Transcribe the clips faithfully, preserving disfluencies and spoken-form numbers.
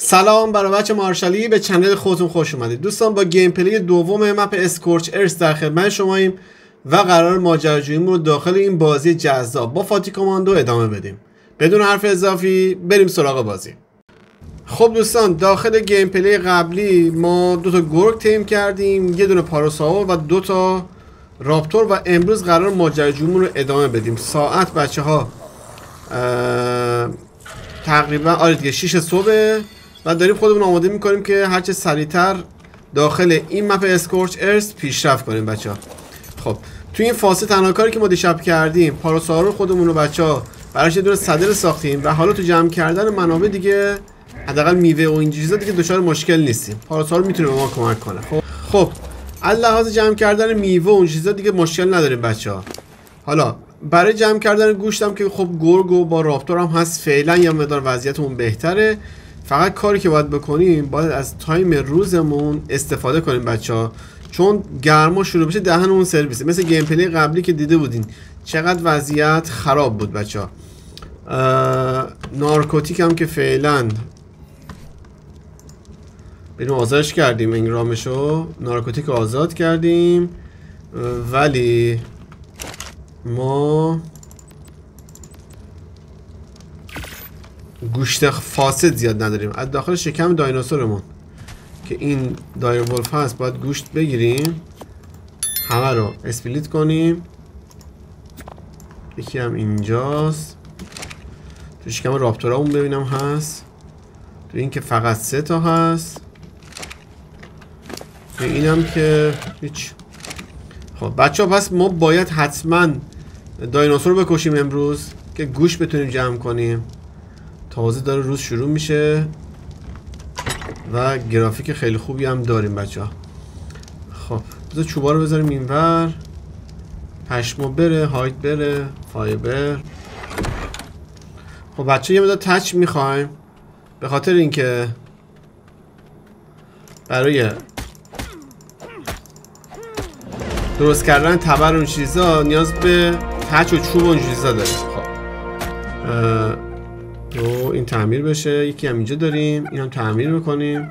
سلام برای بچه مارشالی، به چنل خودتون خوش اومدید. دوستان با گیم پلی دوم مپ اسکورچ ارث در خدمت شماییم و قرار ماجراجوییمون رو داخل این بازی جذاب با فاتی کاماندو ادامه بدیم. بدون حرف اضافی بریم سراغ بازی. خب دوستان، داخل گیم پلی قبلی ما دو تا گورگ تیم کردیم، یه دونه پاروساور و دو تا راپتور و امروز قرار ماجراجوییمون رو ادامه بدیم. ساعت بچه ها تقریبا آره دیگه شش صبح و داریم خودمون آماده میکنیم که هرچه سریعتر داخل این مپ اسکورچ ارث پیشرفت کنیم بچه ها. خب تو این فاصله تنها کاری که ما دیشب کردیم، پاروساور خودمون رو بچه ها براش یه دونه صدر ساختیم و حالا تو جمع کردن منابع دیگه حداقل میوه و این چیزا دیگه دچار مشکل نیستیم. پاروساور میتونه به ما کمک کنه. خب خب از لحاظ جمع کردن میوه و اون چیزا دیگه مشکل نداریم بچه ها. حالا برای جمع کردن گوشتم که خب گورگ و با راپتور هم هست، فعلا یه مقدار وضعیتمون بهتره. فقط کاری که باید بکنیم باید از تایم روزمون استفاده کنیم بچه ها، چون گرما شروع بشه دهنمون سرویسه. مثل گیم پلی قبلی که دیده بودین چقدر وضعیت خراب بود بچه ها. نارکوتیک هم که فعلا بریم آزادش کردیم، انگرامشو نارکوتیک آزاد کردیم، ولی ما گوشت فاسد زیاد نداریم. از داخل شکم دایناسورمون که این دایر ولف هست باید گوشت بگیریم، همه رو اسپلیت کنیم. یکی هم اینجاست تو شکم راپتورامون ببینم هست، تو این که فقط سه تا هست، تو اینم که هیچ. خب بچه ها پس ما باید حتما دایناسور بکشیم امروز که گوشت بتونیم جمع کنیم. تازه داره روز شروع میشه و گرافیک خیلی خوبی هم داریم بچه ها. خب بذار چوبا رو بذاریم اینور، پشما بره، هایت بره، فایبر. خب بچه یه مدار تچ میخوایم به خاطر اینکه برای درست کردن تبر اون چیزا نیاز به تچ و چوب اون چیزا داریم. خب دو این تعمیر بشه، یکی هم اینجا داریم، این هم تعمیر میکنیم.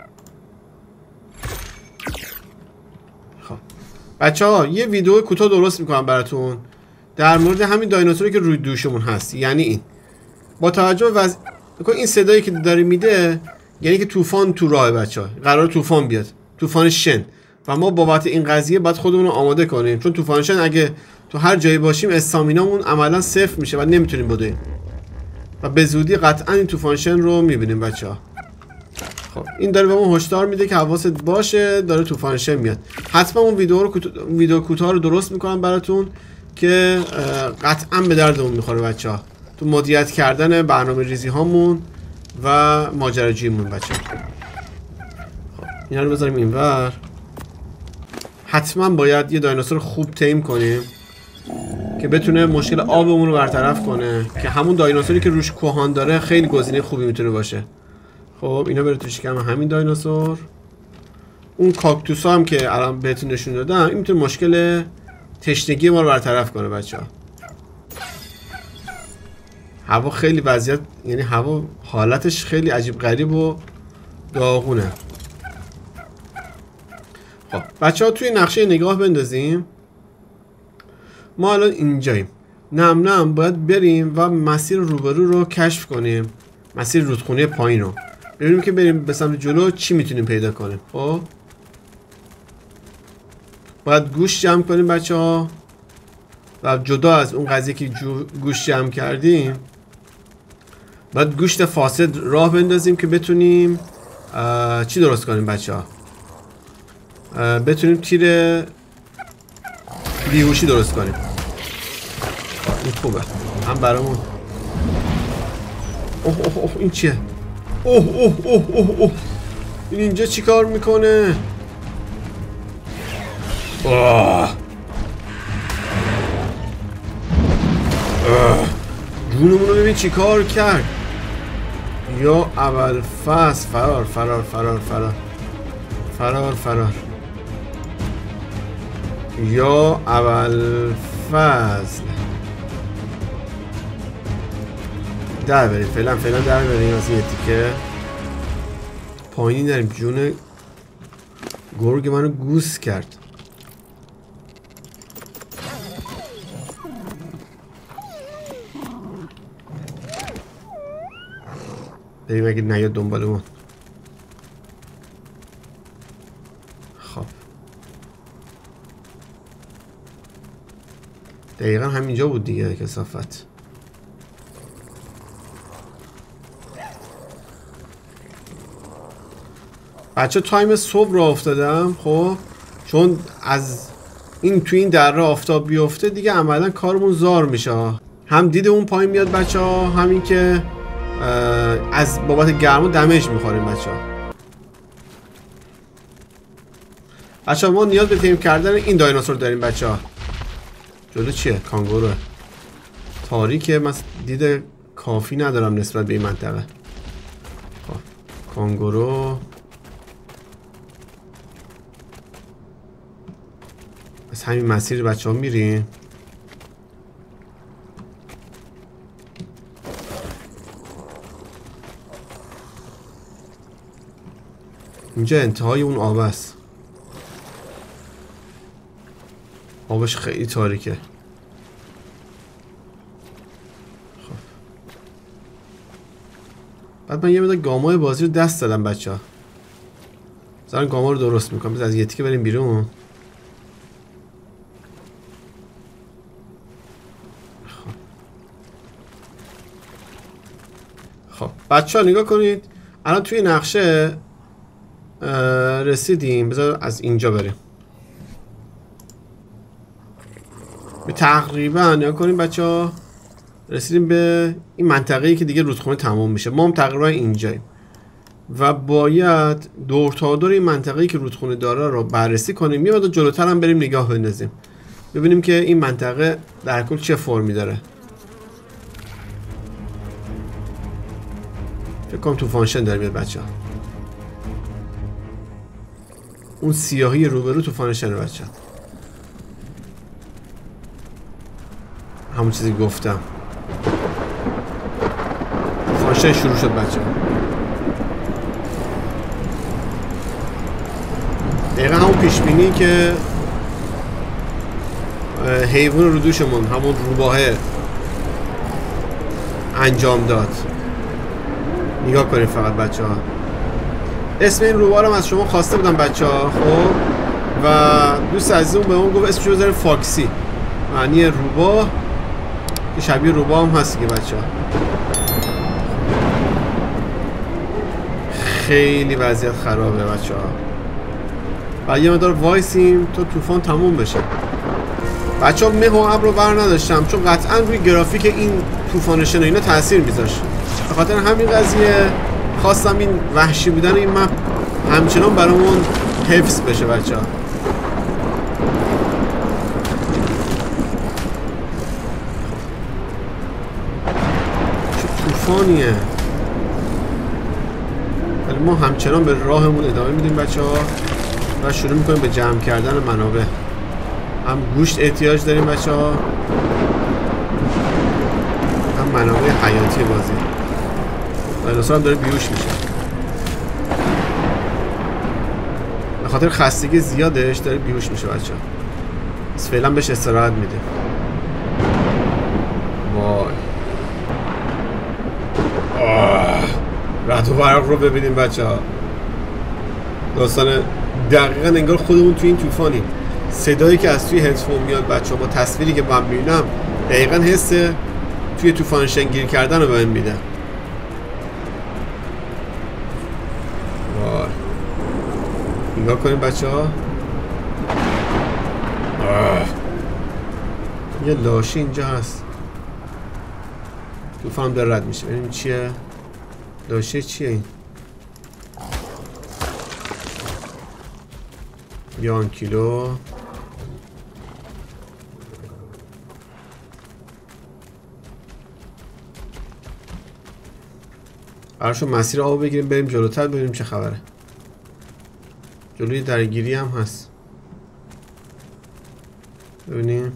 خب بچه ها یه ویدیو کوتاه درست میکنم براتون در مورد همین دایناسوری که روی دوشمون هست. یعنی این با توجه به وز... این صدایی که داره میده یعنی که طوفان تو راه بچه ها، قرار طوفان بیاد، طوفان شن، و ما بابت این قضیه باید خودمون رو آماده کنیم، چون طوفان شن اگه تو هر جایی باشیم استامینامون عملا صفر میشه و نمیتونیم بدویم و به زودی قطعا این طوفان شن رو میبینیم بچه ها. خب این داره به ما هشدار میده که حواست باشه داره طوفان شن میاد. حتما اون ویدیو رو ویدیو کوتاه رو درست میکنم براتون که قطعا به دردمون میخوره بچه ها تو مدیریت کردن برنامه ریزی هامون و ماجراجوییمون بچه ها. خب اینا رو بذاریم اینور. حتما باید یه دایناسور خوب تیم کنیم که بتونه مشکل آبمون رو برطرف کنه، که همون دایناسوری که روش کوهان داره خیلی گزینه خوبی میتونه باشه. خب اینا بره تو شکم همین دایناسور. اون کاکتوس هم که الان بهتون نشون دادم این میتونه مشکل تشنگی ما رو برطرف کنه بچه ها. هوا خیلی وضعیت، یعنی هوا حالتش خیلی عجیب غریب و داغونه. خب بچه ها توی نقشه نگاه بندازیم. ما الان اینجاییم، نم نم باید بریم و مسیر روبرو رو کشف کنیم، مسیر رودخونه پایین رو ببینیم که بریم به سمت جلو چی میتونیم پیدا کنیم. خب باید گوشت جمع کنیم بچه ها و جدا از اون قضیه که گوشت جمع کردیم باید گوشت فاسد راه بندازیم که بتونیم چی درست کنیم بچه ها، بتونیم تیر بیهوشی درست کنیم. این خوبه هم برامون. اوه اوه اوه این چیه؟ اوه اوه اوه اوه اوه این اینجا چی کار میکنه؟ آه جونمون رو ببین چی کار کرد. یا اول فصل فرار فرار فرار فرار فرار فرار یا اول فصل در برید، فعلا فعلا در برید از یه تیکه. پایینی نریم. جون گرگ منو گوس کرد. بریم اگه نیاد دنبالمون. خب دقیقا همینجا بود دیگه. کثافت. بچه تایم صبح را افتادم. خب چون از این توی این دره آفتاب بیفته دیگه عملا کارمون زار میشه. هم دید اون پایین میاد بچه ها، همین که از بابت گرما دمج میخوریم بچه ها. بچه ها ما نیاز به تیم کردن این دایناسور داریم بچه ها. جلو چیه؟ کانگوروه. تاریکه. من دید کافی ندارم نسبت به این منطقه. خب کانگورو از همین مسیر بچه ها میریم. اینجا انتهای اون آب است. آبش خیلی تاریکه. خب بعد من یه مقدار گامای بازی رو دست دادم بچه ها. زارن گاما رو درست میکنم. بذار از یه تیکه بریم بیرون. خب بچه ها نگاه کنید. الان توی نقشه رسیدیم. بذار از اینجا بریم. به تقریبا نگاه کنیم بچه ها رسیدیم به این منطقه‌ای که دیگه رودخونه تموم میشه. ما هم تقریبا اینجاییم و باید دور تا دور این منطقه‌ای که رودخونه داره رو بررسی کنیم. یه مقدار جلوتر هم بریم نگاه بندازیم ببینیم که این منطقه در کل چه فرمی داره. فکر کنم طوفانشن داره میاد بچه ها. اون سیاهی روبرو طوفانشنه بچه ها. همون چیزی گفتم. طوفانشن شروع شد بچه ها. دقیقا همون پیشبینی که حیوان رو دوشمون همون روباهه انجام داد. نگاه کنید فقط بچه ها. اسم این روباه رو از شما خواسته بودم بچه ها. خب و دوست عزیزم به اون گفت اسمش بذاره فاکسی، معنی روباه که شبیه روباه هم هست که بچه ها. خیلی وضعیت خرابه بچه ها و یه مدار وایسیم تا طوفان تموم بشه. بچه ها مه و ابر رو بر نداشتم چون قطعا روی گرافیک این طوفانشن و اینا تاثیر میذاشت. به خاطر همین قضیه خواستم این وحشی بودن این مپ همچنان برامون حفظ بشه بچه ها. چه طوفانیه. ولی ما همچنان به راهمون ادامه میدیم بچه ها و شروع میکنیم به جمع کردن منابع. هم گوشت احتیاج داریم بچه ها، هم منابع حیاتی بازی. دایناسور هم داره بیوش میشه به خاطر خستگی زیادش داره بیوش میشه بچه ها. بس فعلا بهش استراحت میده. وای رعد و برق رو ببینیم بچه ها. داستان دقیقا انگار خودمون توی این طوفانیم. صدایی که از توی هدفون میاد بچه ها با تصویری که من میبینم دقیقا حس توی طوفانشن گیر کردن رو بهم میده. وای نگاه کنیم بچه ها. یه لاشی اینجا هست. طوفان داره رد میشه. ببینیم چیه. لاشی چیه این؟ یان کیلو قرارشو مسیر آب بگیریم بریم جلوتر ببینیم چه خبره. جلوی درگیری هم هست. ببینیم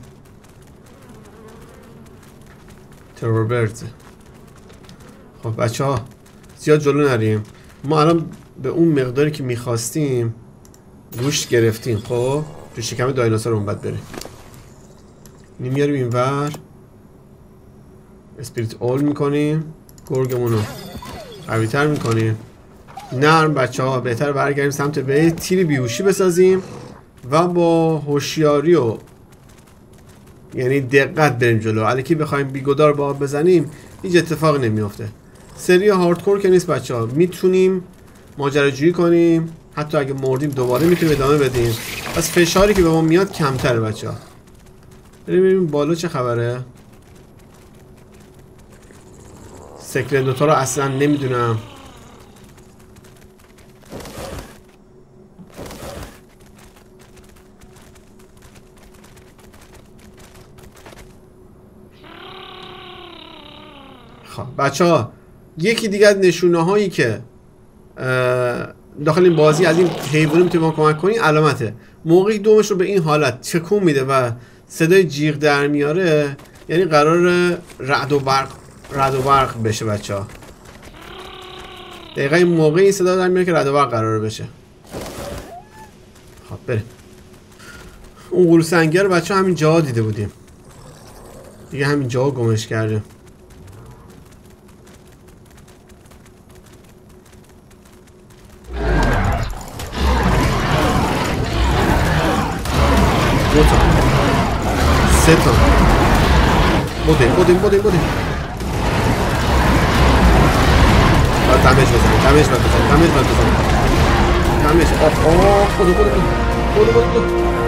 ترور بردز. خب بچه ها زیاد جلو نریم. ما الان به اون مقداری که میخواستیم گوشت گرفتیم. خب تو شکم دایناسور اون باید بریم. این میاریم این ور اسپریت اول میکنیم، گرگمون رو قوی تر میکنیم. نرم بچه ها بهتر برگردیم سمت بیس، تیر بیهوشی بسازیم و با هوشیاری و یعنی دقت بریم جلو. الکی بخوایم بیگدار با آب بزنیم هیچ اتفاقی نمیافته. سری هاردکور که نیست بچه ها، میتونیم ماجراجویی کنیم، حتی اگه مردیم دوباره میتونیم ادامه بدیم. پس فشاری که به ما میاد کمتره بچه ها. بریم ببینیم بالا چه خبره. سکرت دوتا رو اصلا نمیدونم. خب بچه ها یکی دیگه از نشونه هایی که داخل این بازی از این حیوانی میتونه ما کمک کنی علامته. موقعی دومش رو به این حالت چکون میده و صدای جیغ در میاره یعنی قرار رعد و برق رعد و برق بشه بچه ها. دقیقا این موقعی این صدا در میاره که رعد و برق قرار بشه. خب بریم. اون غول سنگر رو بچه ها همین جا دیده بودیم دیگه، همین جا گمش کردیم. دو تا سه تا بودیم بودیم بودیم بودیم باید دمیج بزنیم دمیج باید بزنیم دمیج باید بزنیم دمیج آف آف بودو بودو بودو بودو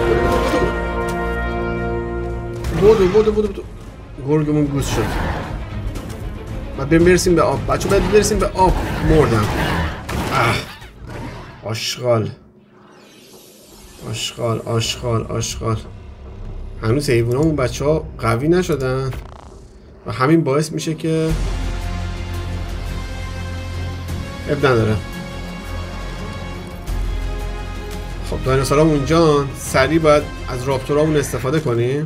بودو بودو بودو بودو گرگمون گوز شد. باید بریم برسیم به آب بچه، باید برسیم به آب. مردم. اه آشغال آشغال آشغال آشغال. هنوز حیوانامون بچه ها قوی نشدن و همین باعث میشه که اب نداره. خب دایناسورامون اونجا، سریع باید از راپتورامون استفاده کنیم.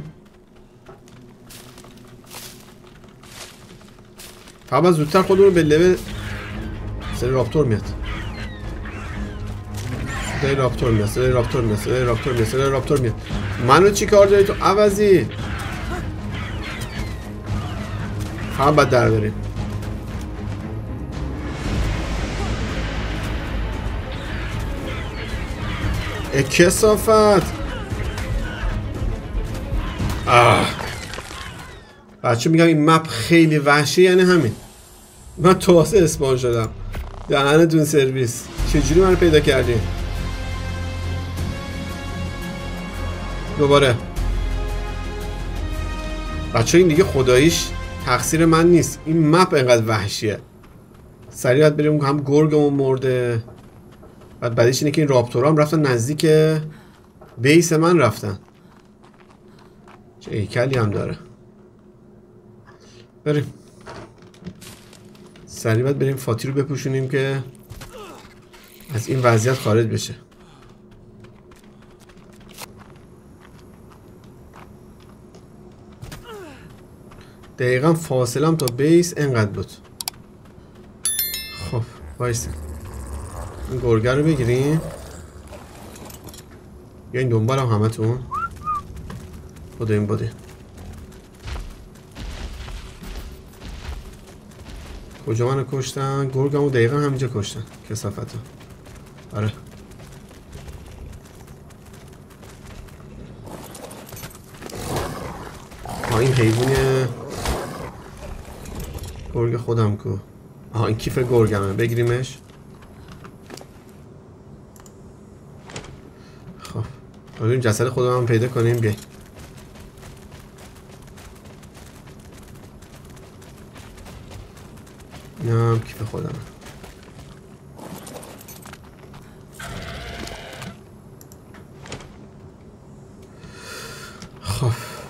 فقط زودتر خودمون رو به لول سری راپتور میاد. صدای راپتور میاد صدای راپتور میاد صدای راپتور میاد صدای راپتور میاد. منو چی کار داری تو عوضی؟ فقط باید در بریم. ای کسافت. آه بچه میگم این مپ خیلی وحشی، یعنی همین من تازه اسپان شدم. دهنتون سرویس. چجوری منو پیدا کردی؟ دوباره بچه این دیگه خداییش تقصیر من نیست، این مپ اینقدر وحشیه. سریع باید بریم. هم گرگمون مرده، بعد بعدش اینه که این راپتورها هم رفتن نزدیک بیس من رفتن. چه هیکلی هم داره. بریم سریع باید بریم فاتی رو بپوشونیم که از این وضعیت خارج بشه. دقیقا فاصلم تا بیس انقدر بود. خب وایسا این گرگه رو بگیریم. یا این دنبال هم همه تون بوده این بوده. کجا منو کشتن؟ گرگمو دقیقا همینجا کشتن. کثافت ها. آره ها این حیوونه گرگ خودم کو. آها این کیف گرگمه، بگیریمش. خب بریم جسد خودم هم پیدا کنیم. بیای این هم کیف خودم. خب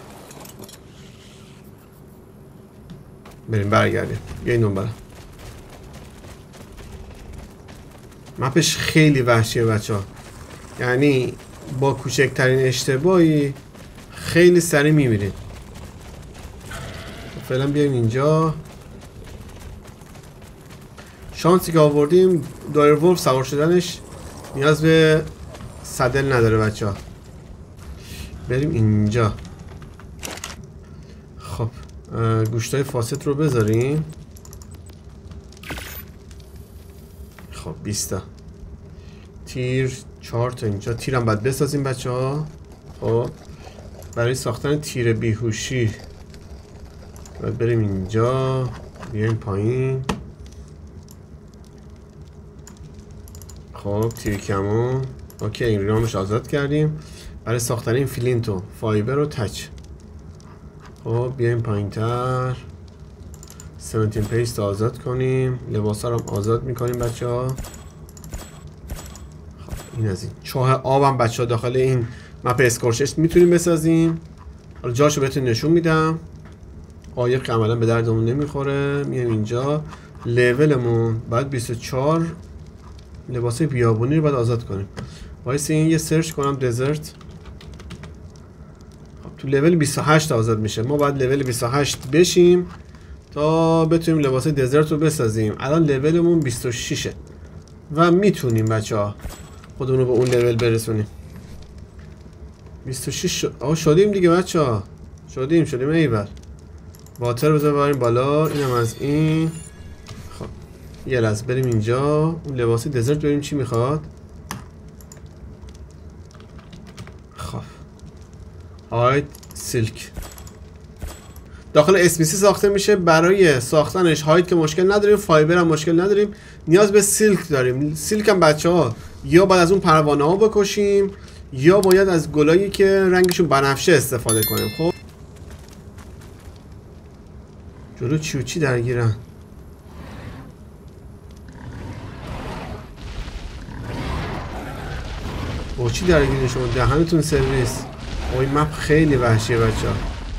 بریم برگردیم. بیاین دنبالم. مپش خیلی وحشیه بچه ها، یعنی با کوچکترین اشتباهی خیلی سریع میمیرید. فعلا بیایم اینجا. شانسی که آوردیم دایرولف سوار شدنش نیاز به صدل نداره بچه ها. بریم اینجا. خب گوشتای فاسد رو بذاریم. خب بیست تا تیر، چهار تا اینجا. تیرم باید بسازیم بچه ها. خب برای ساختن تیر بیهوشی باید بریم اینجا، بیایم پایین. خب تیر کمون اوکی، این ریامش آزاد کردیم. برای ساختن این فلینتو فایبر و تچ. خب بیایم پایین تر. هفده پیست آزاد کنیم. لباس ها رو هم آزاد میکنیم بچه ها. خب این از این چاه آبم بچه ها داخل این مپ اسکورچش میتونیم بسازیم. حالا جاشو بهتون نشون میدم. قایق که عملا به دردمون نمیخوره. میایم اینجا. لولمون باید بیست و چهار لباس بیابونی رو باید آزاد کنیم. وایس این یه سرچ کنم دزرت. خب تو لول بیست و هشت آزاد میشه. ما باید لول بیست و هشت بشیم تا بتونیم لباس دزرت رو بسازیم. الان لولمون بیست و شش و میتونیم بچه ها خودمون رو به اون لول برسونیم. بیست و شش شد. آه شدیم دیگه بچه ها. شدیم شدیم ایول. واتر بذار ببریم بالا. اینم از این. خب یه لحظه بریم اینجا. اون لباس دزرت ببینیم چی میخواد. خب هایت سیلک داخل اس بی سی ساخته میشه. برای ساختنش هایت که مشکل نداریم، فایبر هم مشکل نداریم، نیاز به سیلک داریم. سیلک هم بچه ها یا باید از اون پروانه ها بکشیم یا باید از گلایی که رنگشون بنفشه استفاده کنیم. خب جلو چی و چی درگیرن. با چی درگیرین شما؟ دهنتون سرویس. اوی مپ خیلی وحشیه بچه ها.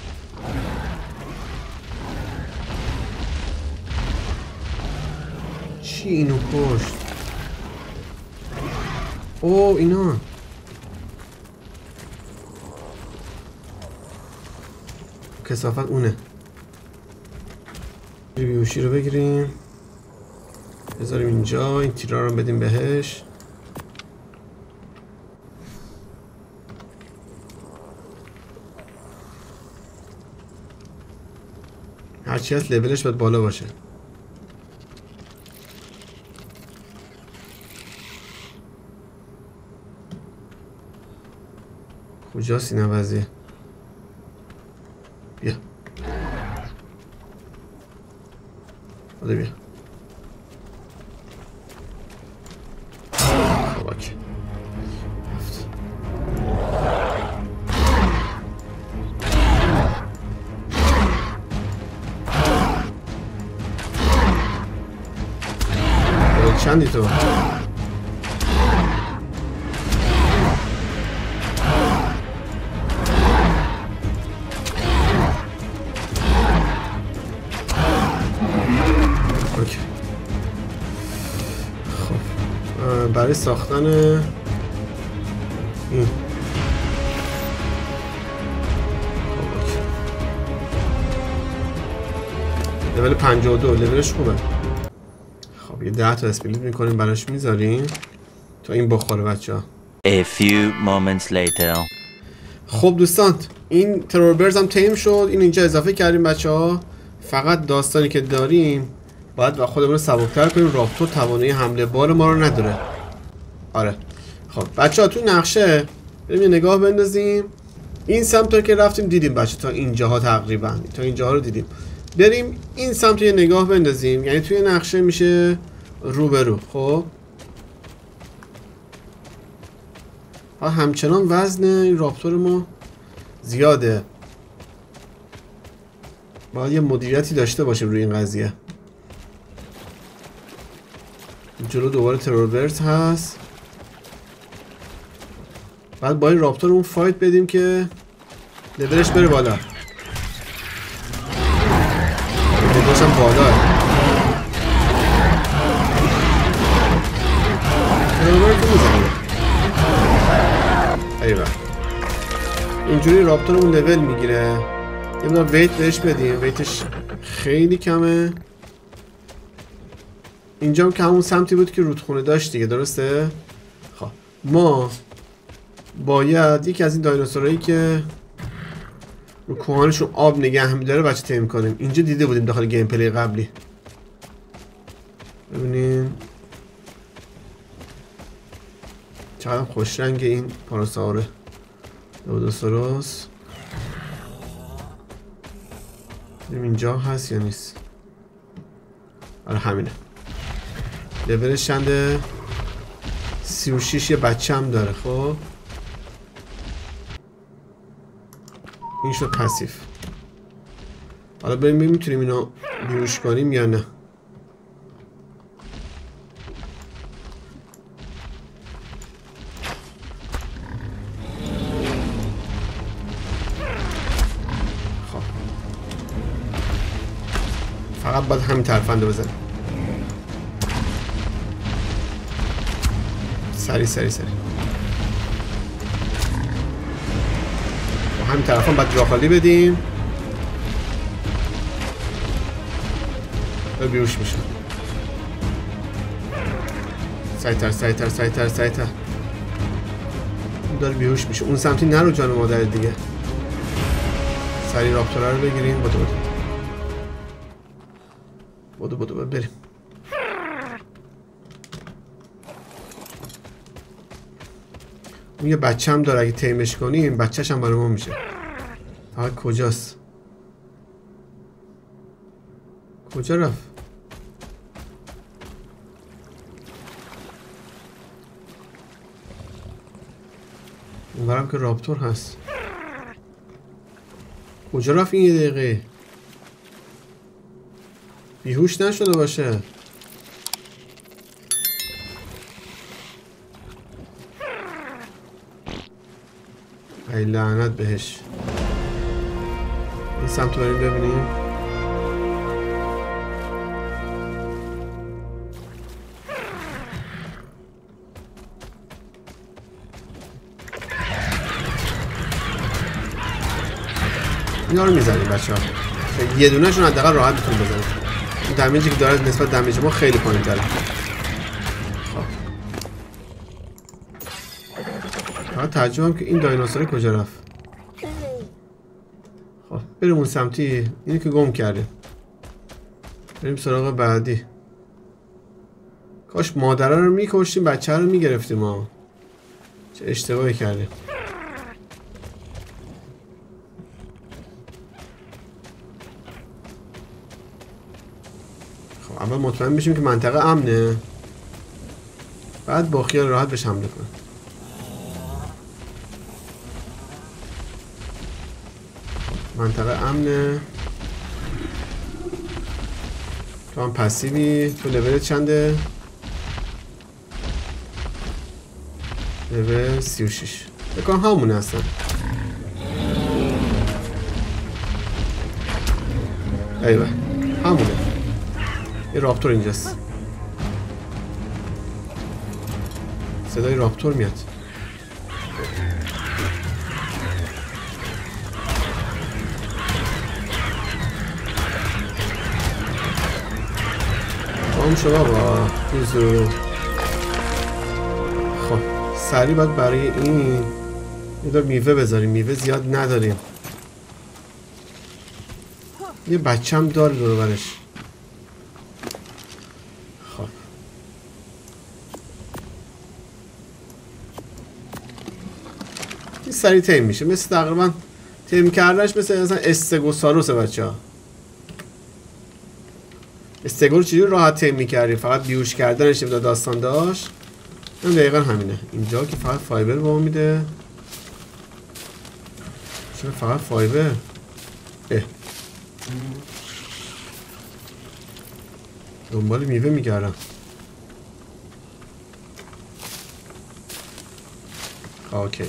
چی اینو کشت؟ او اینا کثافت اونه. بیوشی رو بگیریم بذاریم اینجا. این تیرا رو بدیم بهش. هرچی هست لولش باید بالا باشه. کجاست این عوضیه؟ بیا حالا بیا. خب اوکی. چندی تو؟ اوکی. خب برای ساختن این لول پنجاه و دو لولش خوبه. خب یه ده تا اسپلیت میکنیم براش میذاریم تا این بخوره بچه ها. A few moments later. خب دوستان این ترور برز هم تیم شد. این اینجا اضافه کردیم بچه ها. فقط داستانی که داریم باید با خودمون رو سبکتر کنیم. راپتور توانایی حمله بار ما رو نداره. آره خب بچه ها تو نقشه بریم یه نگاه بندازیم. این سمت که رفتیم دیدیم بچه تا اینجاها تقریبا تا اینجاها رو دیدیم. بریم این سمت یه نگاه بندازیم. یعنی توی نقشه میشه روبرو. خب ها همچنان وزن این راپتور ما زیاده. باید یه مدیریتی داشته باشیم روی این قضیه. جلو دوباره ترور برز هست. بعد با این راپتور اون فایت بدیم که لولش بره بالا. لولش هم بالا. ترور برز میزنه. ایوه اینجوری راپتور اون لول میگیره. یه مدار ویت بهش بدیم. ویتش خیلی کمه. اینجا هم که همون سمتی بود که رودخونه داشت دیگه، درسته؟ خب ما باید یکی از این دایناسورایی که رو کوهانشون آب نگه می‌داره بچه تیم کنیم. اینجا دیده بودیم داخل گیم پلی قبلی. ببینین چقدر خوش رنگ این پاراساوره دودوساروس. ببین اینجا هست یا نیست. آره همینه. لولش چنده؟ سی و شیش. یه بچه هم داره. خب این شد پسیف. حالا بریم ببینیم میتونیم اینو بیهوش کنیم یا نه. خب فقط باید همین ترفنده بزنیم. سری سری سری با همین طرف هم باید جاخالی بدیم و بیوش میشه. سریعتر سریعتر سریعتر سریعتر داره بیهوش میشه. اون سمتی نرو جان مادر دیگه. سریع راپتورا رو بگیریم. بدو بدو بدو بدو بدو بریم. اون یه بچه هم داره، اگه تیمش کنیم بچهش هم برای ما میشه. فقط کجاست؟ کجا رفت؟ اونورم که راپتور هست. کجا رفت این یه دقیقه؟ بیهوش نشده باشه. ای لعنت بهش. این سمت بریم ببینیم. اینا رو میزنیم بچه ها. یه دونه شون حداقل راحت میتونیم بزنیم. این دمیجی که داره نسبت دمیج ما خیلی پایین تره. فقط تعجبم که این دایناسور کجا رفت. خب بریم اون سمتی. اینو که گم کردیم. بریم سراغ بعدی. کاش مادره رو میکشتیم بچه رو میگرفتیم ها. چه اشتباهی کردیم. خب اول مطمئن بشیم که منطقه امنه، بعد با خیال راحت بهش حمله کنیم. منطقه امنه. تو هم پسیوی. تو لول چنده؟ لول سی و شیش. بکنم همونه هستن. ایوه همونه. یه راپتور اینجاست. صدای راپتور میاد. هم شد آقا زود. خب سریع باید برای این یه دار میوه بذاریم. میوه زیاد نداریم. یه بچه هم داره دور برش. خب این سریع تیم میشه. مثل تقریبا تیم کردنش مثل مثلا استگوساروسه بچه ها. استگور چجوری راحت تیم میکردیم، فقط بیوش کردنش نمیده داستان داشت. این دقیقا همینه. اینجا که فقط فایبر به ما میده. چرا فقط فایبر؟ اه دنبال میوه میگردم. اوکی.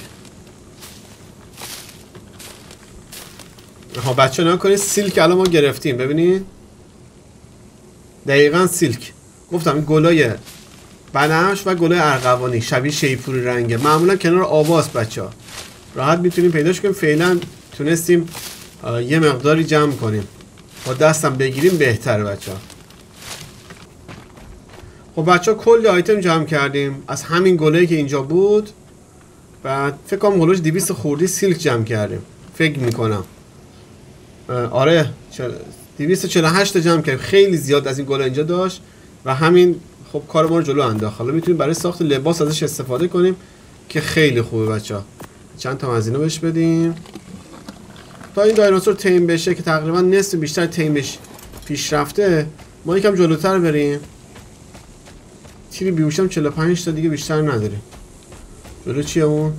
ها بچه ها کنید سیلک الان ما گرفتیم. ببینید دقیقا سیلک. گفتم این گلای بنفش و گلای ارغوانی شبیه شیپوری رنگه. معمولا کنار آواست بچه ها. راحت میتونیم پیداش کنیم. فعلا تونستیم یه مقداری جمع کنیم. با دستم بگیریم بهتره بچه ها. خب بچه ها کلی آیتم جمع کردیم از همین گله‌ای که اینجا بود. بعد فکر کنم گله‌اش دویست خوردی سیلک جمع کردیم فکر میکنم. آره دویست و چهل و هشت تا جمع کردیم. خیلی زیاد از این گله اینجا داشت و همین خب کار ما رو جلو انداخت. حالا میتونیم برای ساخت لباس ازش استفاده کنیم که خیلی خوبه بچه ها. چند تا از اینا بهش بدیم تا این دایناسور تیم بشه که تقریبا نصف بیشتر تیمش پیش رفته. ما یکم جلوتر بریم. تیری بیوشم چهل و پنج تا دیگه بیشتر نداریم. جلو چیه اون؟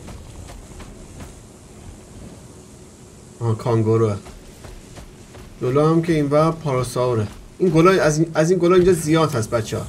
آها کانگوروه. جلو هم که این و پاراساوره. این گلا از این از این گلا اینجا زیاد هست بچه‌ها.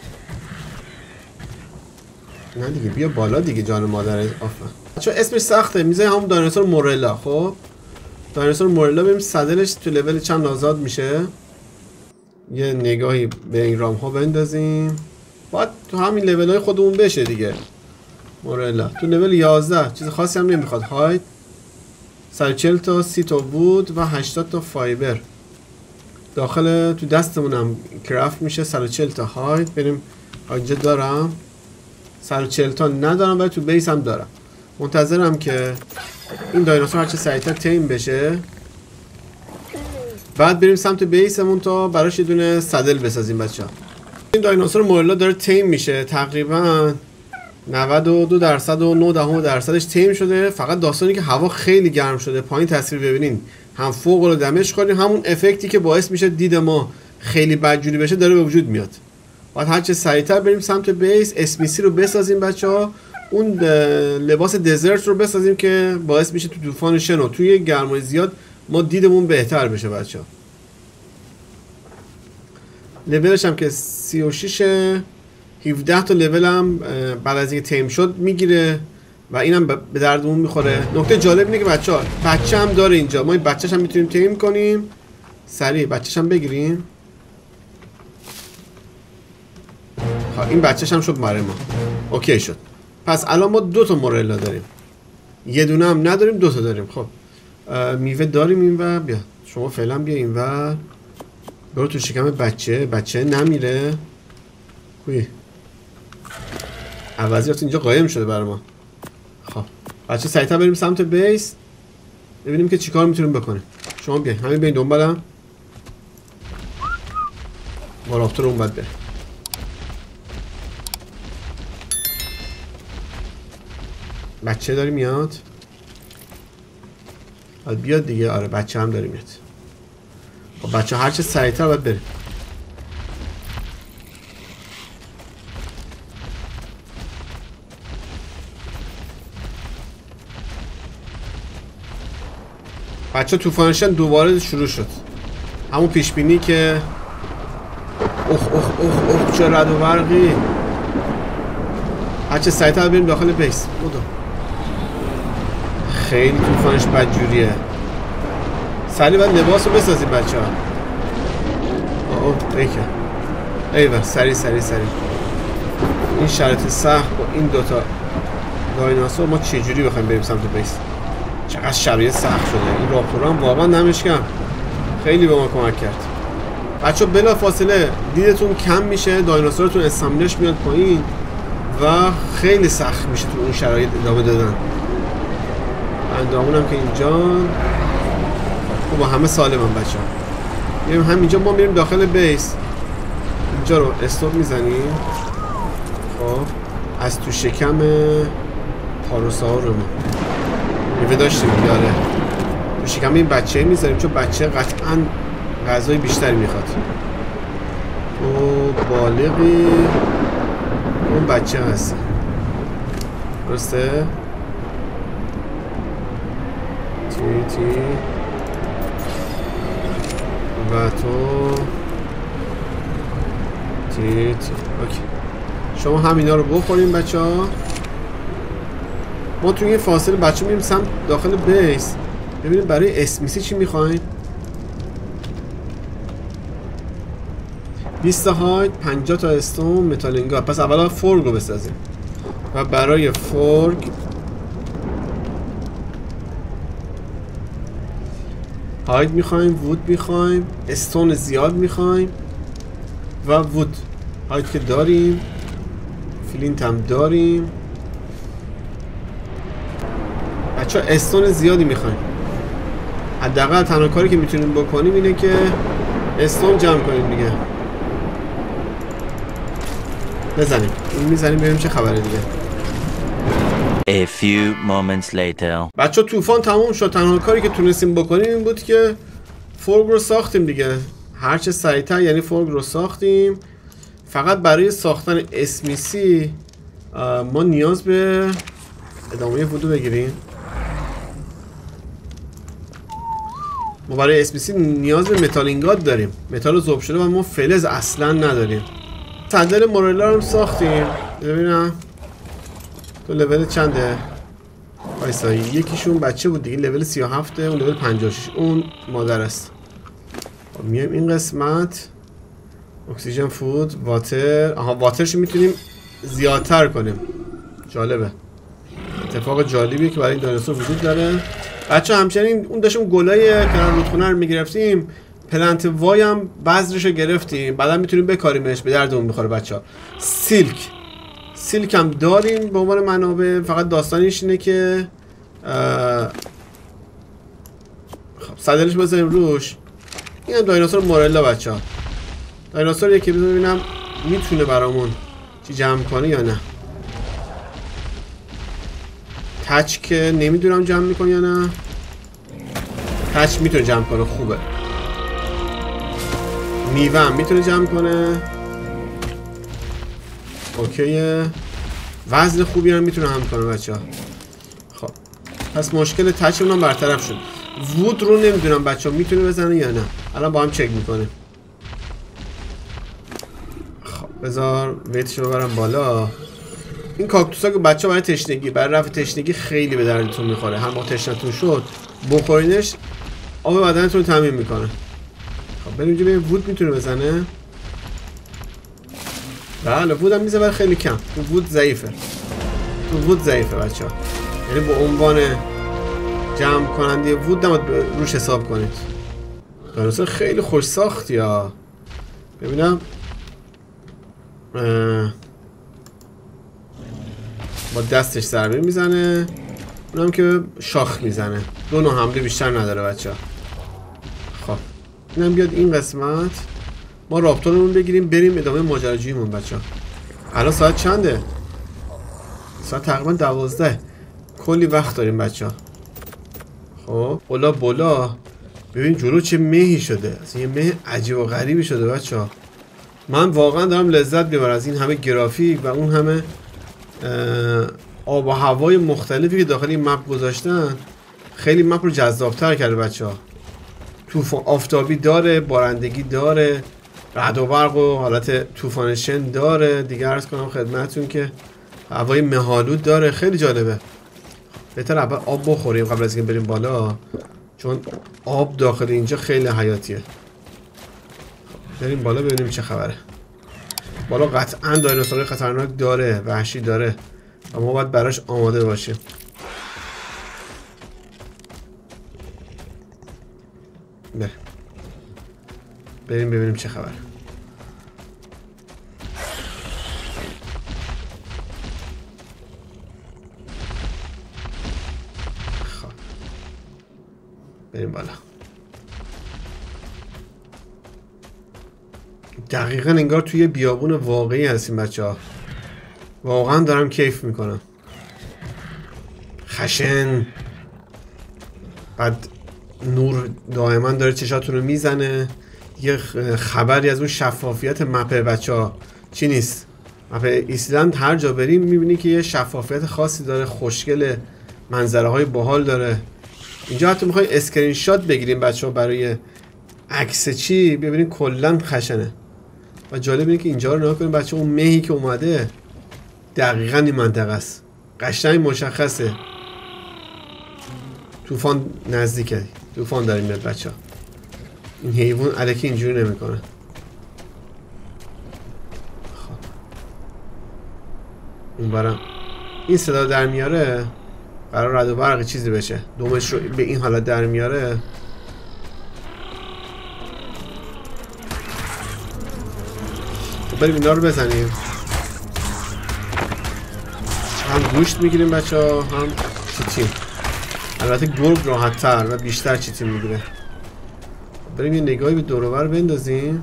نه دیگه بیا بالا دیگه جان مادر آفا. بچه‌ها اسمش سخته. میذاریم همون دایناسور مورلا. خب دایناسور مورلا بریم صدرش تو لول چند آزاد میشه. یه نگاهی به این رام ها بندازیم. باید تو همین لول های خودمون بشه دیگه. مورلا تو لول یازده چیز خاصی هم نمیخواد. هاید صد و چهل تا سی تا وود و هشتاد تا فایبر داخل تو دستمون هم کرافت میشه. صد و چهل تا هاید بریم. اینجا دارم صد و چهل تا ندارم ولی تو بیس هم دارم. منتظرم که این دایناسور هرچه سریعتر تیم بشه بعد بریم سمت بیسمون تا براش یه دونه صدل بسازیم بچه ها. این دایناسور مورلا داره تیم میشه. تقریبا نود و دو درصد و نه دهم درصدش تیم شده. فقط داستانی که هوا خیلی گرم شده. پایین تصویر ببینین هم فوق العاده دمج کنیم. همون افکتی که باعث میشه دید ما خیلی بدجوری بشه داره به وجود میاد. باید هرچه سریعتر بریم سمت بیس. اسمیسی رو بسازیم بچه‌ها. اون لباس دزرت رو بسازیم که باعث میشه تو طوفان شنو توی گرمای زیاد ما دیدمون بهتر بشه بچه‌ها. لولش هم که سی و شش هفده تا لول هم بعد از اینکه تیم شد میگیره و اینم به دردمون میخوره. نکته جالب اینه که بچه ها بچه هم داره اینجا. ما این بچه‌ش هم میتونیم تیم کنیم. سریع بچه‌ش هم بگیریم. ها این بچه‌ش هم شد برای ما. اوکی شد. پس الان ما دو تا مورلا داریم. یه دونه هم نداریم دو تا داریم. خب میوه داریم این و بیا شما فعلا بیا این و برو تو شکم بچه. بچه نمیره. کوی عوضیات اینجا قایم شده برای ما. خب بچه سریعتر بریم سمت بیس ببینیم که چیکار میتونیم بکنیم. شما بیاین همین بیاین دنبالم. ما رافتور اون باید بریم. بچه داری میاد. باید بیاد دیگه. آره بچه هم داری میاد. خب بچه هرچه سریعتر باید بریم. بچه طوفانشن دوباره شروع شد. همون پیش بینی که اوه اوه اوه اوه چه رعد و برقی. هرچه سریعتر بریم داخل بیس. بودو خیلی طوفانش بدجوریه. سریع باید لباس رو بسازیم بچه ها. اوه بیکه ایوه سریع سریع سریع. این شرط سخت با این دوتا دایناسور ما چجوری بخوایم بریم سمت بیس. چقدر شرایط سخت شده. این راپور هم واقعا نمشکم خیلی به ما کمک کرد. بچه بلا فاصله دیدتون کم میشه. دایناسورتون استامینش میاد پایین و خیلی سخت میشه تو اون شرایط ادامه دادن. اندامون هم که اینجا با همه سالم هم بچه ها. میریم همینجا. ما میریم داخل بیس. اینجا رو استوب میزنیم. خب از تو شکم پاروساور رو میوه داشتیم داره. تو شکم این بچه میذاریم چون بچه قطعا غذای بیشتری میخواد. او بالغی اون بچه هست درسته؟ تی تی و تو تی تی. اوکی شما همینا رو بخوریم بچه ها. ما توی این فاصله بچه میریم سمت داخل بیس ببینیم برای اسمیسی چی میخوایم. بیست هاید پنجاه تا استون متالینگا. پس اولا فورگ رو بسازیم و برای فورگ هاید میخوایم، وود میخوایم، استون زیاد میخوایم و وود. هایت که داریم، فلینت هم داریم. بچه ها استون زیادی میخوایم. حداقل تنها کاری که میتونیم بکنیم اینه که استون جمع کنیم دیگه. بزنیم این میزنیم ببینیم چه خبره دیگه. A few moments later. بچه طوفان تموم شد. تنها کاری که تونستیم بکنیم این بود که فورگ رو ساختیم دیگه. هرچه سریعتر یعنی فورگ رو ساختیم. فقط برای ساختن اسمیسی ما نیاز به ادامه وودو بگیریم. ما برای اسمیسی نیاز به متال اینگات داریم. متال ذوب شده و ما فلز اصلا نداریم. صندل مورلا رو ساختیم. ببینم تو لول چنده؟ وایسا یکیشون بچه بود دیگه، لول سی و هفت، اون لول پنجاه و شش، اون مادر است. میایم این قسمت اکسیژن، فود، واتر. آها واترشو میتونیم زیادتر کنیم. جالبه. اتفاق جالبیه که برای این دایناسور وجود داره. بچه همچنین اون داشتیم گلای کنار رودخونه رو میگرفتیم. پلنت وای هم بذرشو گرفتیم. بعدا میتونیم بکاریمش، به دردمون میخوره بچه‌ها. سیلک سیلک هم داریم به عنوان منابع. فقط داستانش اینه که خب صدرش بذاریم روش. این هم دایناسور مورلا بچه ها. دایناسوریه که ببینم میتونه برامون چی جمع کنه یا نه. تچ که نمیدونم جمع میکنه یا نه. تچ میتونه جمع کنه، خوبه. میوه هم میتونه جمع کنه، اوکیه. وزن خوبی هم میتونه هم کنه بچه ها. خب پس مشکل تچ اونم برطرف شد. وود رو نمیدونم بچه ها میتونه بزنه یا نه. الان با هم چک میکنه. خب بذار ویتش رو ببرم بالا. این کاکتوس ها که بچه ها برای تشنگی، برای رفع تشنگی خیلی به دردتون میخوره. هر موقع تشنتون شد بخورینش آب بدنتون رو تامین میکنه. خب بریم اینجا ببینیم وود میتونه بزنه. بله وود هم میزنه خیلی کم. تو وود ضعیفه. تو وود ضعیفه بچه ها. یعنی به عنوان جمع کننده وود نماید روش حساب کنید. دایناسور خیلی خوش ساخت یا ببینم با دستش ضربه میزنه، اونم که شاخ میزنه. دو نوع حمله بیشتر نداره بچه ها. خب اینم بیاد این قسمت. ما رابطورمون بگیریم بریم ادامه ماجراجوییمون بچه ها. الان ساعت چنده؟ ساعت تقریبا دوازده. کلی وقت داریم بچه ها. خب بولا بولا ببین جلو چه مهی شده. اصلا یه مه عجیب و غریبی شده بچه ها. من واقعا دارم لذت میبرم از این همه گرافیک و اون همه آب و هوای مختلفی که داخل این مپ گذاشتن. خیلی مپ رو جذابتر کرده بچه ها. طوفان آفتابی داره، بارندگی داره، رعد و برق و حالت طوفان شن داره. دیگه عرض کنم خدمتتون که هوای مه‌آلود داره. خیلی جالبه. بهتر اول آب بخوریم قبل از اینکه بریم بالا، چون آب داخل اینجا خیلی حیاتیه. بریم بالا ببینیم چه خبره. بالا قطعا دایناسورای خطرناک داره، وحشی داره و ما باید براش آماده باشیم. بریم بریم ببینیم چه خبره. خب بریم بالا. دقیقا انگار توی بیابون واقعی هستیم بچه ها. واقعا دارم کیف میکنم. خشن، بعد نور دائما داره چشاتون رو میزنه. یه خبری از اون شفافیت مپ بچه ها چی نیست. مپ ایسلند هر جا بریم میبینی که یه شفافیت خاصی داره. خوشگل، منظره های باحال داره. اینجا حتی میخوای اسکرین شات بگیریم بچه ها برای عکس چی ببینید کلا خشنه. و جالب اینه که اینجا رو نگاه کنیم بچه، اون مهی که اومده دقیقا این منطقه است. قشنگ مشخصه طوفان نزدیکه. طوفان داریم میاد بچه ها. این حیوان الکی اینجوری نمیکنه. خب اون برم این صدا در میاره برای رعد و برق چیزی بشه. دومش رو به این حالت در میاره. بریم اینا رو بزنیم. هم گوشت میگیریم بچه ها، هم چیتیم. البته گرگ راحت تر و بیشتر چیتیم میگیره. بریم یه نگاهی به دور و بر بندازیم.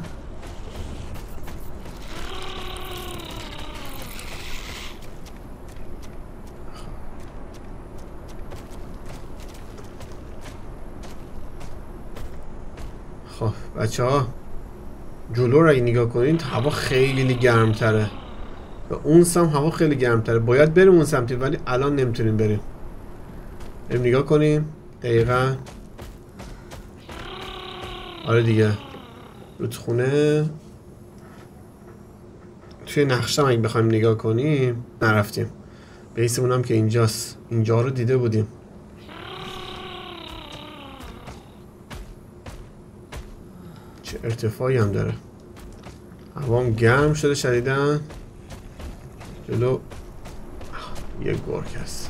خب بچه ها جلو رو اگه نگاه کنید هوا خیلی گرمتره و اون سمت هوا خیلی گرمتره. باید بریم اون سمتی ولی الان نمیتونیم بریم. بریم نگاه کنیم. دقیقا آره دیگه رودخونه توی نقشه هم اگه بخوایم نگاه کنیم نرفتیم. بیسمون هم که اینجاست، اینجا رو دیده بودیم. چه ارتفاعی هم داره. هوام گرم شده شدیدن. جلو یه گرگ هست.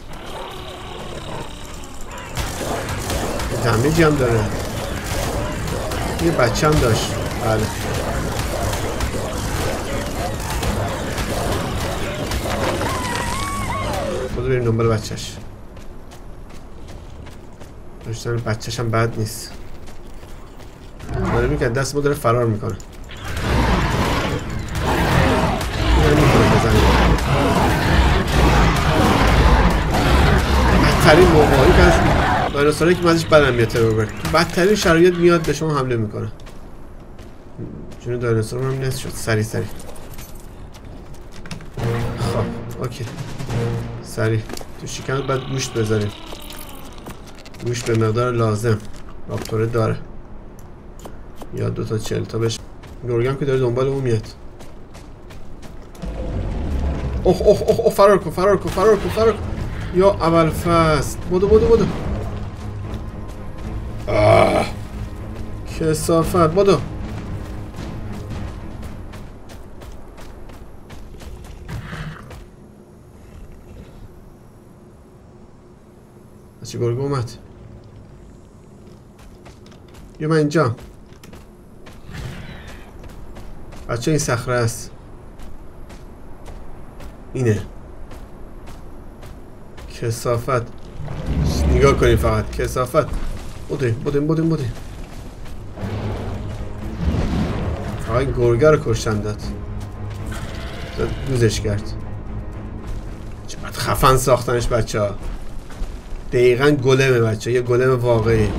دمیجی هم داره. یه بچه هم داشت. بله خود بریم دنبال بچهش. داشتن بچهش هم بد نیست. داره میکنه دست ما داره فرار میکنه. بدترین موقعی که از دایناسوری که ازش بدم میاد تروربرد تو بدترین شرایط میاد به شما حمله میکنه. جون دایناسور هم نصف شد. سری سری خب اوکی سری تو شکمت باید گوشت بذاریم. گوشت به مقدار لازم راپتوره داره یا دو تا چهل تا بشه. گرگم که داره دنبال اون میاد. اوه اوه اوه اوه فرار کن فرار کن فرار کن فرار کن یا اول فصل. بودو بودو بودو آه کثافت. بودو چی گرگ اومد. یا من اینجا بچه این صخره است. اینه کثافت. نگاه کنیم فقط کثافت. بودیم بودیم بودیم بودیم فقط این گرگه رو کشتن داد. دوزش کرد. چقدر خفن ساختنش بچه ها. دقیقا گلمه بچه، یه گلم واقعی.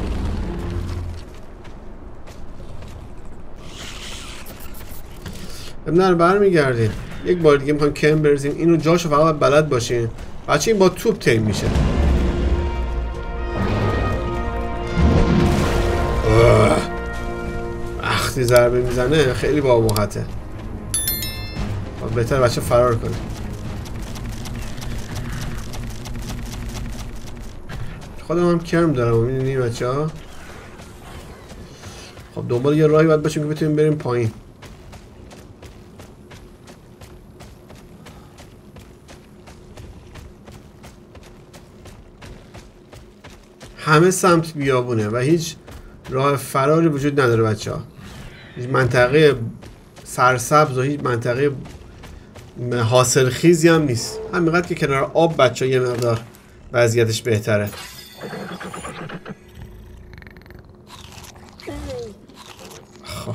ابنر برمیگردیم یک بار دیگه میخوایم کم برزیم. اینو جاشو فقط بلد باشین بچه. این با توپ تیم میشه. وقتی ضربه میزنه خیلی با ابهته. بهتر بچه فرار کنه. خودم هم کرم دارم میدونی بچه ها. خب دنبال یه راهی باید باشیم که بتونیم بریم پایین. همه سمت بیابونه و هیچ راه فراری وجود نداره بچه ها. هیچ منطقه سرسبز و هیچ منطقه حاصل خیزی هم نیست. همینقدر که کنار آب بچه ها یه مقدار وضعیتش بهتره. خب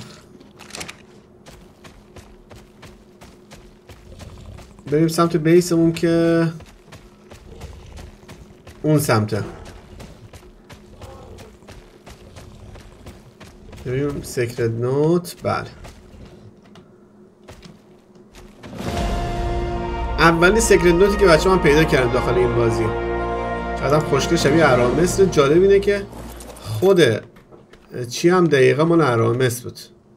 بریم سمت بیسمون که اون سمته. بریم سیکرت نوت. بله اولی سیکرت نوتی که بچه من پیدا کردم داخل این بازی. چقدر خوشگل شبیه ارامس. جالب اینه که خود چی هم دقیقا مال ارامس بود.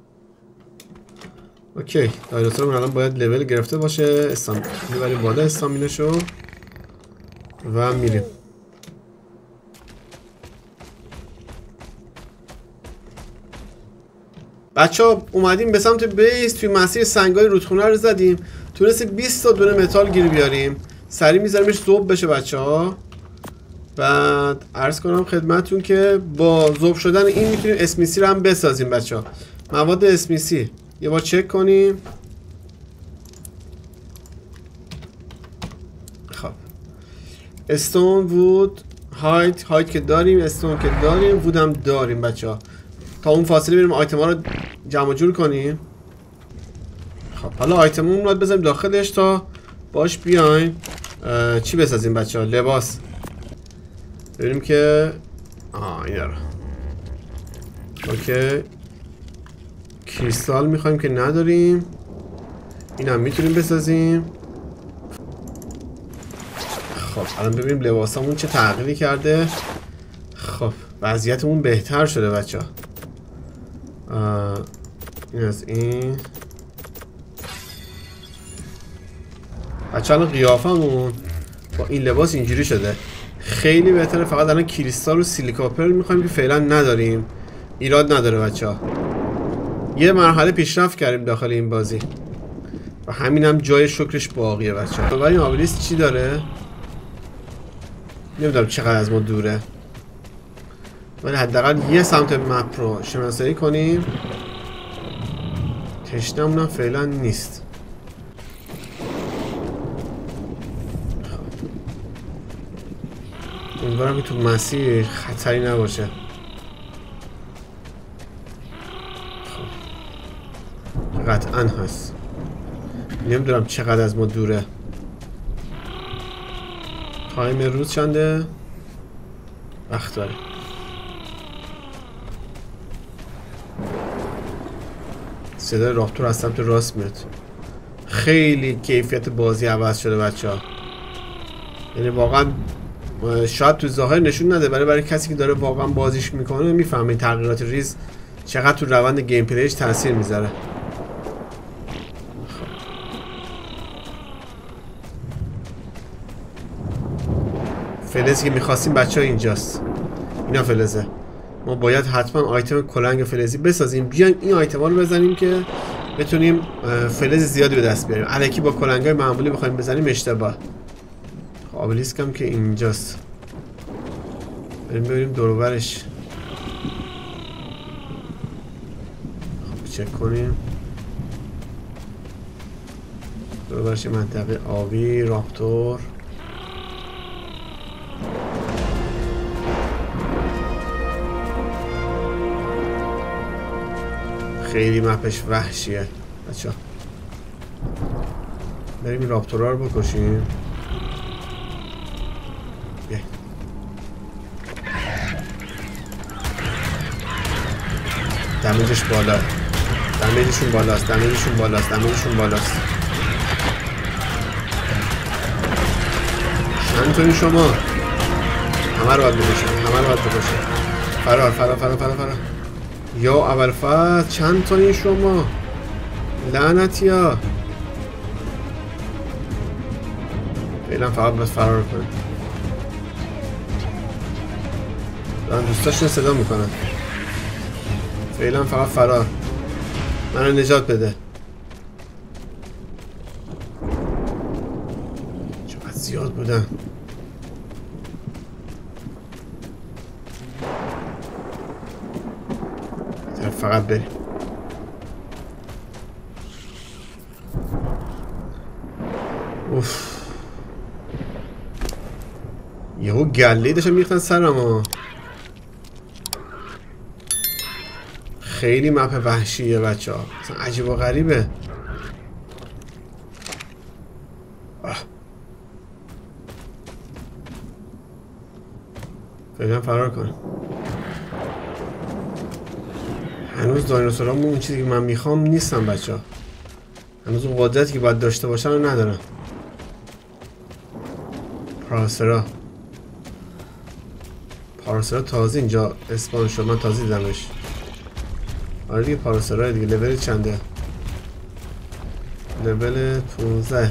اوکی دایناسورمون الان باید لول گرفته باشه. استام میبریم بالا استامینشو و میریم. بچه ها اومدیم به سمت بیس. توی مسیر سنگای رودخونه رو زدیم. تونستیم بیست تا دونه متال گیر بیاریم. سریع میذاریمش ذوب بشه بچه ها. بعد عرض کنم خدمتتون که با ذوب شدن این میتونیم اسمیسی رو هم بسازیم بچه ها. مواد اسمیسی یه بار چک کنیم. خب استون وود هایت هایت که داریم، استون که داریم، وود هم داریم بچه ها. تا اون فاصله بریم آیتم ها رو جمع جور کنیم. خب حالا آیتم اون رو بذاریم داخلش تا باش بیایم چی بسازیم بچه ها؟ لباس. ببینیم که آه اینا رو اوکی. کریستال میخوایم که نداریم، این هم میتونیم بسازیم. خب الان ببینیم لباسامون چه تغییری کرده. خب وضعیتمون بهتر شده بچه ها. این از این بچه الان قیافمون با این لباس اینجوری شده، خیلی بهتره. فقط الان کریستال و سیلیکا پرل میخوایم که فعلا نداریم، ایراد نداره بچه ها. یه مرحله پیشرفت کردیم داخل این بازی و همین هم جای شکرش باقیه بچه ها. ولی این آبلیست چی داره؟ نمیدونم چقدر از ما دوره، ولی حداقل یه سمت مپ رو شناسایی کنیم. تشنمون هم فعلا نیست. امیدوارم که تو مسیر خطری نباشه. خب قطعا هست، نمیدونم چقدر از ما دوره. تایم روز چنده؟ وقت داره. صدای راپتور از سمت راست میاد. خیلی کیفیت بازی عوض شده بچه ها. یعنی واقعا شاید تو ظاهر نشون نده، برای برای کسی که داره واقعا بازیش میکنه میفهمه این تغییرات ریز چقدر تو روند گیم پلیش تاثیر میذاره. فلزی که میخواستیم بچه ها اینجاست. اینا فلزه. ما باید حتما آیتم کلنگ فلزی بسازیم، بیایم این آیتم ها رو بزنیم که بتونیم فلز زیادی به دست بیاریم. الکی با کلنگ های معمولی بخوایم بزنیم اشتباه. خب آبلیسک هم که اینجاست، بریم ببینیم دوروبرش. خب چک کنیم دوروبرش. منطقه آبی، راپتور. خیلی مپش وحشیه بچه ها. بریم این راپتورها رو بکشیم. بیا. دمیجش بالا، دمیجشون بالاست، دمیجشون بالاست، دمیجشون بالاست. چند تونی شما؟ همه رو باید بکشیم، همه رو باید بکشیم. فرار فرار فرار فرار فرار. یا اول فصل چند تونی شما؟ لعنتی ها. فعلا فقط باید فرار کنیم. دارن دوستاشون صدا میکنن. فعلا فقط فرار. منو نجات بده. چقدر زیاد بودن. فقط بریم. اوف. یهو گله داشتن میریختن سرم. خیلی مپ وحشیه بچه ها، اصلا عجیب و غریبه. فعلا فرار کن. هنوز دایناسورامون اون چیزی که من میخوام نیستم بچه ها. هنوز اون قدرتی که باید داشته باشن رو ندارم. پاراسرا پاراسرا تازه اینجا اسپان شد، من تازه دیدمش. آره دیگه پاراسرا دیگه. لول چنده؟ لول پونزده.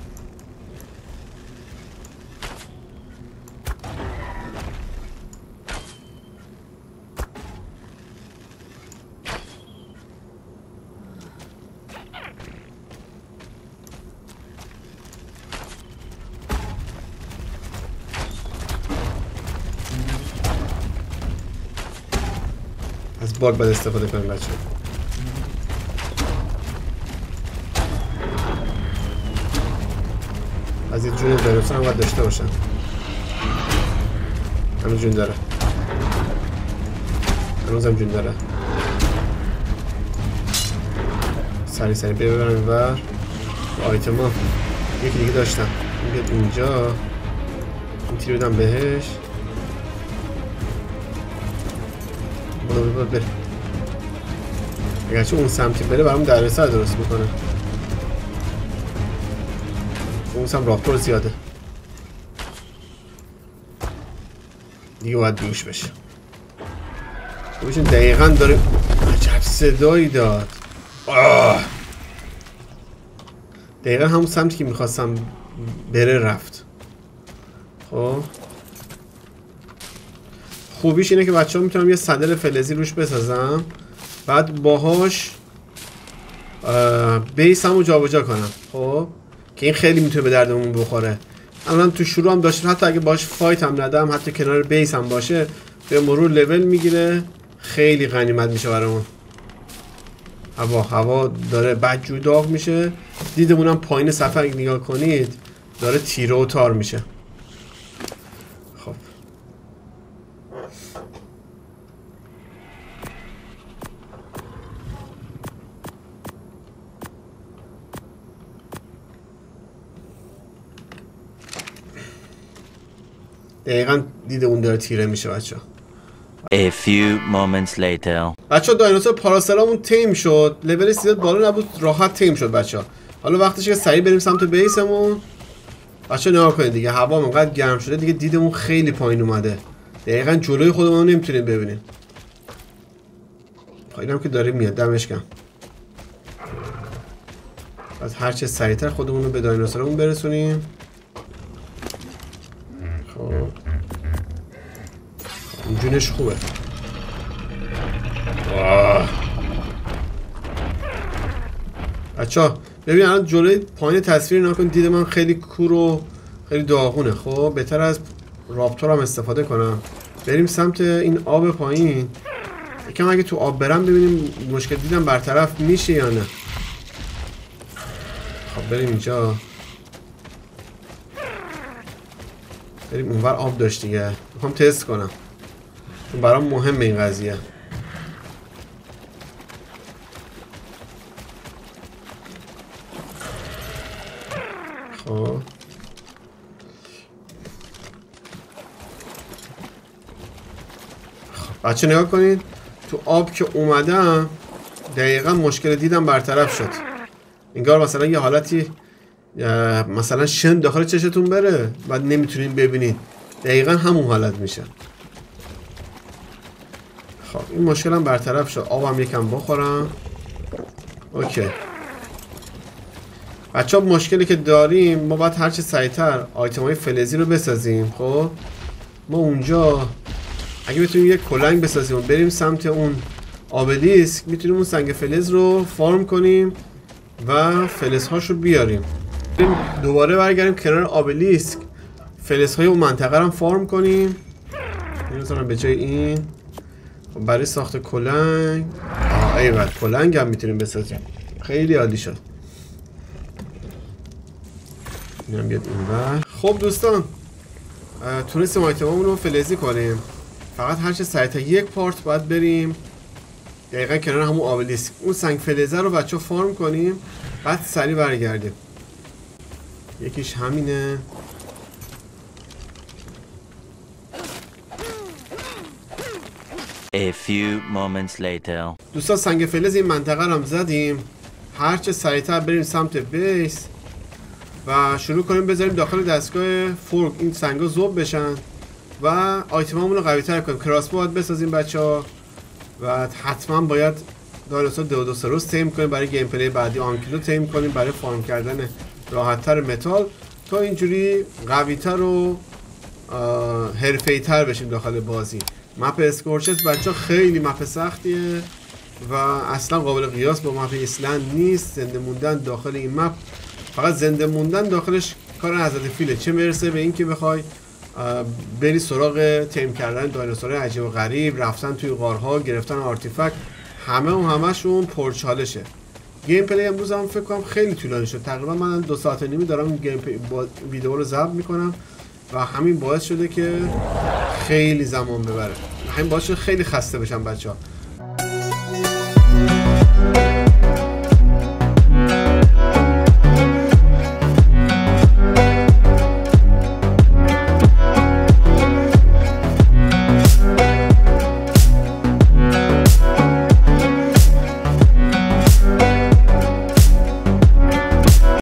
از باگ باید استفاده کنیم بچه. از این جون دایناسور هم باید داشته باشن. همین جون داره، هنوز هم جون داره. سری سری ببرم این بر آیتم ها. یکی دیگه داشتم این بیاد اینجا، این تیر بدم بهش. برو برو برو. اگرچه اون سمتی بره برام دردسر درست میکنه. اون سم راپتور زیاده دیگه، باید دوش بشه. ببینید دقیقا داره عجب صدایی داد. آه. دقیقا همون سمتی که میخواستم بره رفت. خب خوبیش اینه که بچه ها میتونم یه صدر فلزی روش بسازم، بعد باهاش بیس همو جا بجا کنم. خب که این خیلی میتونه به دردمون بخوره. الان تو شروع هم داشتیم، حتی اگه باش فایت هم ندم، حتی کنار بیس هم باشه به مرور لول میگیره، خیلی غنیمت میشه برامون. هوا هوا داره بدجور داغ میشه. دیدمون هم پایین صفحه اگه نگاه کنید داره تیره و تار میشه. خب دقیقا دیده اون داره تیره میشه بچه ها. A few moments later. بچه ها دایناسور پاراسلامون تیم شد، لول سیزده بالا نبود، راحت تیم شد بچه ها. حالا وقتشه که سریع بریم سمت بیسمون. بچه ها نگاه کنید دیگه، هوا منقدر گرم شده دیگه دیدمون خیلی پایین اومده. دقیقا جلوی خودمون نمیتونیم ببینیم. پایینم که داره میاد دمش گرم. از هر چه سریعتر خودمون رو به دایناسورمون برسونیم. خب جونش خوبه. بچه‌ها ببین الان جلوی پایین تصویر نکن، دید من خیلی کور و خیلی داغونه. خب بهتر از راپتور هم استفاده کنم. بریم سمت این آب پایین. یکم اگه تو آب برم ببینیم مشکل دیدم برطرف میشه یا نه. خب بریم اینجا، بریم اونور آب داشت دیگه. میخوام تست کنم چون برام مهمه این قضیه. خب بچه نگاه کنید تو آب که اومدم دقیقا مشکل دیدم برطرف شد. انگار مثلا یه حالتی مثلا شن داخل چشتون بره بعد نمیتونین ببینید، دقیقا همون حالت میشه. خب این مشکل هم برطرف شد. آبم یکم بخورم. اوکی بچه ها مشکلی که داریم، ما باید هرچه سریعتر آیتم های فلزی رو بسازیم. خب ما اونجا اگه بتونیم یک کلنگ بسازیم و بریم سمت اون آبلیسک، میتونیم اون سنگ فلز رو فارم کنیم و فلزهاش رو بیاریم. دوباره برگردیم کنار آبلیسک، فلزهای اون منطقه رو هم فارم کنیم. این رو به جای این برای ساخت کلنگ. آه ایوه کلنگ هم میتونیم بسازیم. خیلی عالی شد. اینم بیاد اونور. خب دوستان تونستیم آیتمامون رو فلزی کنیم. فقط هرچه سریعتر یک پارت باید بریم دقیقا کنار همون آبلیسک، اون سنگ فلزه رو بچه فارم کنیم، بعد سریع برگردیم. یکیش همینه. A few moments later. دوستان سنگ فلز این منطقه رو هم زدیم. هرچه سریعتر بریم سمت بیس و شروع کنیم بذاریم داخل دستگاه فورک این سنگا ذوب بشن و آیتمامون رو قوی تر کنیم. کراسبو باید بسازیم بچه ها و حتما باید دایناسور دئودوساروس تیم کنیم برای گیم پلی بعدی. آنکیلو تیم کنیم برای فارم کردن راحت تر متال تا اینجوری قوی تر و حرفه‌ای تر بشیم داخل بازی. مپ اسکورچز بچه ها خیلی مپ سختیه و اصلا قابل قیاس با مپ ایسلند نیست. زنده موندن داخل این مپ، فقط زنده موندن داخلش کار حضرت فیله، چه برسه به این که بخوای بری سراغ تیم کردن دایناسورهای عجیب و غریب، رفتن توی غارها، گرفتن آرتیفکت، همه و همشون پرچالشه. گیم پلی امروز هم فکر کنم خیلی طولانی شد. تقریبا من دو ساعت و نیمی دارم گیم پلی با ویدیو رو ضبط میکنم و همین باعث شده که خیلی زمان ببره. همین باعث شده خیلی خسته بشم بچه‌ها.